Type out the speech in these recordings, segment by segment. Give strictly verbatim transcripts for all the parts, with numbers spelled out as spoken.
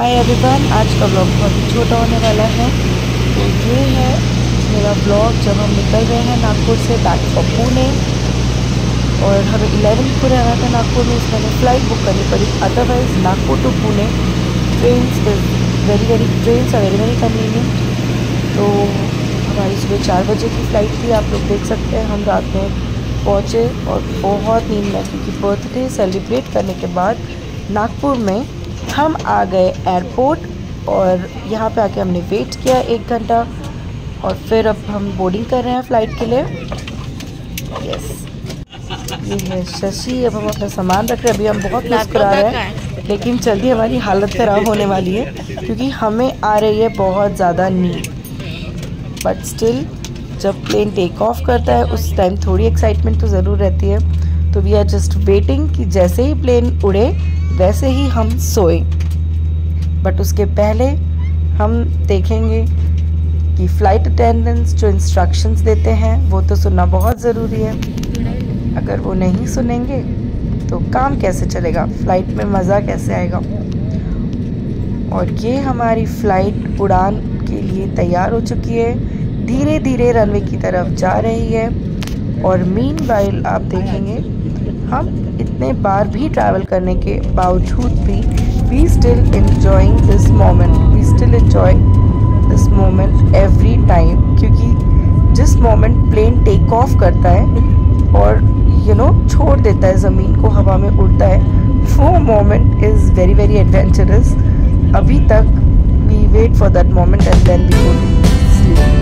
Hi everyone, आज का blog बहुत ही छोटा होने वाला है। तो ये है मेरा ब्लॉग जब हम निकल रहे हैं नागपुर से बैक फॉर पुणे। और हमें इलेवन को रहना था नागपुर में, इसमें हमें फ़्लाइट बुक करनी पड़ी। Otherwise Nagpur to Pune train is very very train are very very convenient. तो हमारी सुबह चार बजे की फ़्लाइट थी। आप लोग देख सकते हैं हम रात में पहुँचे और बहुत नींद में, क्योंकि बर्थडे सेलिब्रेट करने के बाद नागपुर में हम आ गए एयरपोर्ट। और यहाँ पे आके हमने वेट किया एक घंटा और फिर अब हम बोर्डिंग कर रहे हैं फ़्लाइट के लिए। यस, ये है शशि। अब हम अपना सामान रख रहे हैं। अभी हम बहुत मुस्कुरा रहे हैं, लेकिन जल्दी हमारी हालत ख़राब होने वाली है क्योंकि हमें आ रही है बहुत ज़्यादा नींद। बट स्टिल जब प्लेन टेक ऑफ करता है उस टाइम थोड़ी एक्साइटमेंट तो ज़रूर रहती है। तो वी आर जस्ट वेटिंग कि जैसे ही प्लेन उड़े वैसे ही हम सोए। बट उसके पहले हम देखेंगे कि फ़्लाइट अटेंडेंट्स जो इंस्ट्रक्शंस देते हैं वो तो सुनना बहुत ज़रूरी है। अगर वो नहीं सुनेंगे तो काम कैसे चलेगा, फ़्लाइट में मज़ा कैसे आएगा। और ये हमारी फ़्लाइट उड़ान के लिए तैयार हो चुकी है, धीरे धीरे रनवे की तरफ जा रही है। और मीनवाइल आप देखेंगे हम इतने बार भी ट्रैवल करने के बावजूद भी we still enjoying this moment we still enjoy this moment every time. क्योंकि जिस मोमेंट प्लेन टेक ऑफ करता है और यू नो छोड़ देता है, ज़मीन को हवा में उड़ता है, वो moment is very very adventurous. अभी तक we wait for that moment and then we go to sleep.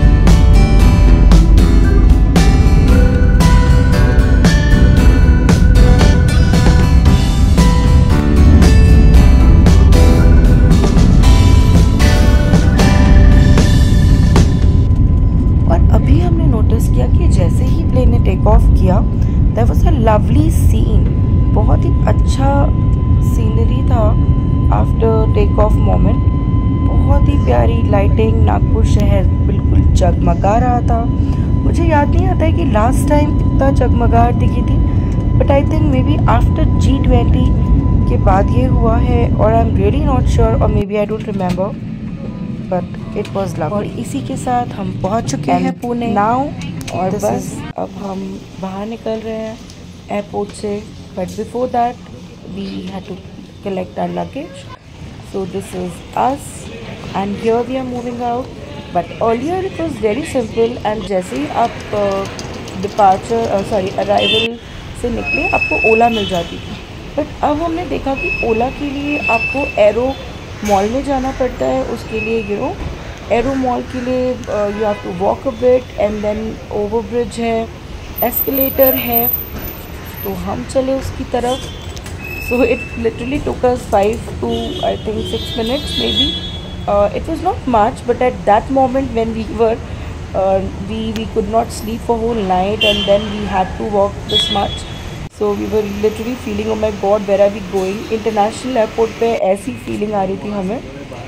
किया कि जैसे ही प्लेन ने टेक ऑफ किया that was a lovely scene. बहुत ही अच्छा सीनरी था आफ्टर टेक ऑफ मोमेंट। बहुत ही प्यारी लाइटिंग, नागपुर शहर बिल्कुल जगमगा रहा था। मुझे याद नहीं आता है कि लास्ट टाइम इतना जगमगाहट दिखी थी, but I think may be after G twenty के बाद ये हुआ है। और I am really not sure, और may be I don't remember, but it was love. और इसी के साथ हम पहुंच चुके हैं पुणे नाउ। और बस अब हम बाहर निकल रहे हैं एयरपोर्ट से। But before that we had to collect our luggage. So this is us and here we are moving out. But earlier it was very simple and जैसे ही आप डिपार्चर सॉरी अराइवल से निकले आपको ओला मिल जाती थी। बट अब हमने देखा कि ओला के लिए आपको एरो मॉल में जाना पड़ता है। उसके लिए यू नो एरो मॉल के लिए you have to walk a bit and then over bridge है, एस्केलेटर है। तो हम चले उसकी तरफ। So it literally took us five to I think six minutes may be. It was not much, but at that moment when we were we we could not sleep for whole night and then we had to walk this much. So we were literally feeling oh my God where are we going. International airport पे ऐसी feeling आ रही थी हमें।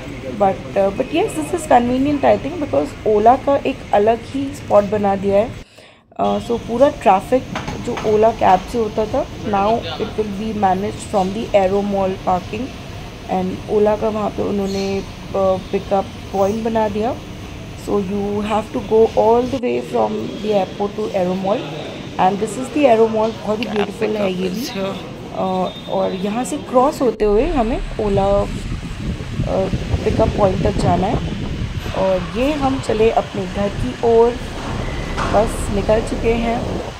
But but yes, this is convenient I think, because Ola का एक अलग ही स्पॉट बना दिया है। सो uh, so, पूरा ट्रैफिक जो ओला कैब से होता था now it will be manage from the aero mall parking. एंड ओला का वहाँ पे उन्होंने पिकअप पॉइंट बना दिया। So you have to go all the way from the airport to aero mall and this is the aero mall. बहुत ही beautiful है ये भी। uh, और यहाँ से क्रॉस होते हुए हमें ओला पिकअप पॉइंट तक जाना है। और ये हम चले अपने घर की ओर, बस निकल चुके हैं।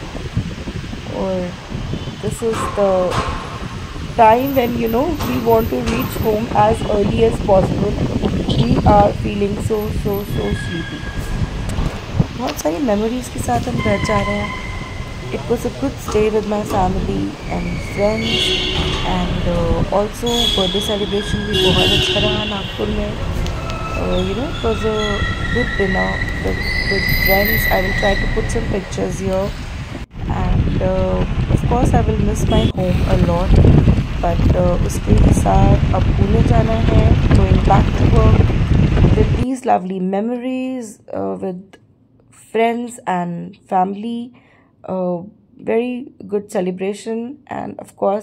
और this is the time when you know we want to reach home as early as possible. We are feeling so so so sleepy. बहुत सारी मेमोरीज़ के साथ हम घर जा रहे हैं। It was a good stay with my family and friends and also birthday celebration भी बहुत अच्छा रहा नागपुर में। You know it was a good dinner with with friends. I will try to put some pictures here and of course I will miss my home a lot. बट उसके साथ अब पुणे जाना है, going back to work with these lovely memories with friends and family. Uh, very good celebration, and of course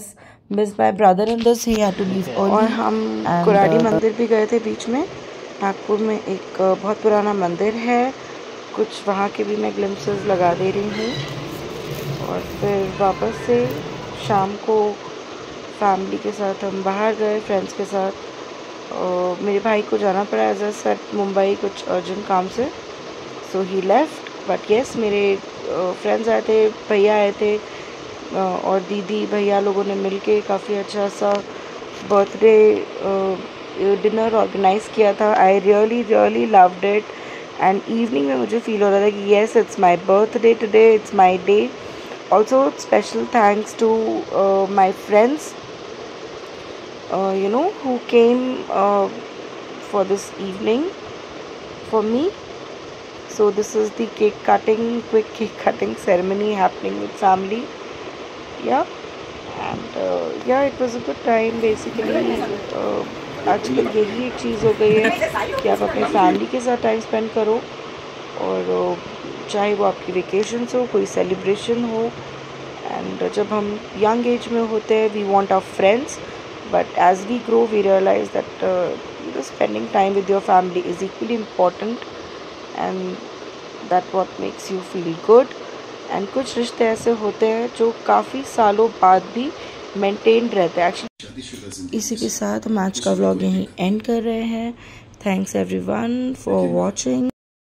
miss my brother in this he had to leave early. और हम कुराड़ी मंदिर भी गए थे बीच में। नागपुर में एक बहुत पुराना मंदिर है, कुछ वहाँ के भी मैं ग्लिम्पसेस लगा दे रही हूँ। और फिर वापस से शाम को फैमिली के साथ हम बाहर गए, फ्रेंड्स के साथ। और मेरे भाई को जाना पड़ा एज अ सेट मुंबई कुछ अर्जेंट काम से, so he left. But yes, मेरे फ्रेंड्स आए थे, भैया आए थे और दीदी भैया लोगों ने मिलके काफ़ी अच्छा सा बर्थडे डिनर ऑर्गेनाइज़ किया था। I really really loved it. And evening में मुझे फील हो रहा था कि yes, it's my birthday today, it's my day. Also special thanks to my friends you know who came for this evening for me. So this is the cake cutting, quick cake cutting ceremony happening with family. Yeah, and uh, yeah, it was a good time basically. uh, आजकल यही एक चीज़ हो गई है कि आप अपने family के साथ टाइम स्पेंड करो, और uh, चाहे वो आपकी वेकेशंस हो, कोई सेलिब्रेशन हो। एंड जब हम यंग एज में होते हैं, we want our friends, but as we grow we realise that spending time with your family is equally important, and that what makes you feel good. And कुछ रिश्ते ऐसे होते हैं जो काफ़ी सालों बाद भी मेंटेन रहते हैं एक्चुअली। इसी के साथ हम आज का व्लॉग यहीं एंड कर रहे हैं। Thanks everyone for watching.